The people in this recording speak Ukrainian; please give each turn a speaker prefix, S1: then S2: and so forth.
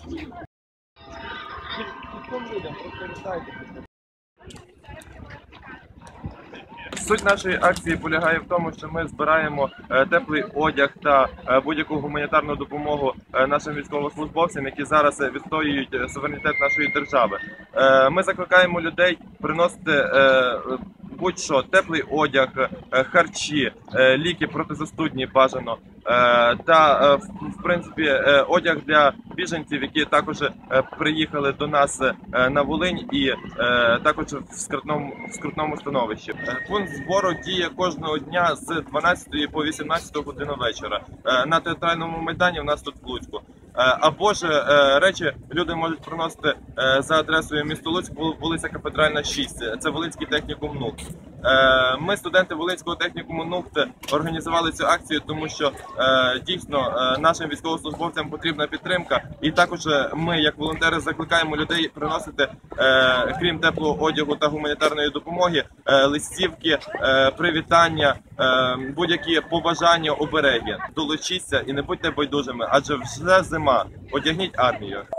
S1: Суть нашої акції полягає в тому, що ми збираємо теплий одяг та будь-яку гуманітарну допомогу нашим військовослужбовцям, які зараз відстоюють суверенітет нашої держави. Ми закликаємо людей приносити будь-що, теплий одяг, харчі, ліки протизастудні бажано, та в принципі одяг для біженців, які також приїхали до нас на Волинь і також в скрутному становищі. Пункт збору діє кожного дня з 12 по 18 годину вечора на театральному майдані у нас тут в Луцьку. Або ж речі люди можуть приносити за адресою місто Луцьк, вулиця Кафедральна, 6. Це Волинський технікум НУК. Ми, студенти Волинського технікуму НУК, організували цю акцію, тому що дійсно нашим військовослужбовцям потрібна підтримка. І також ми, як волонтери, закликаємо людей приносити, крім теплого одягу та гуманітарної допомоги, листівки, привітання, будь-які побажання, обереги. Долучіться і не будьте байдужими, адже вже зима. Одягніть армію.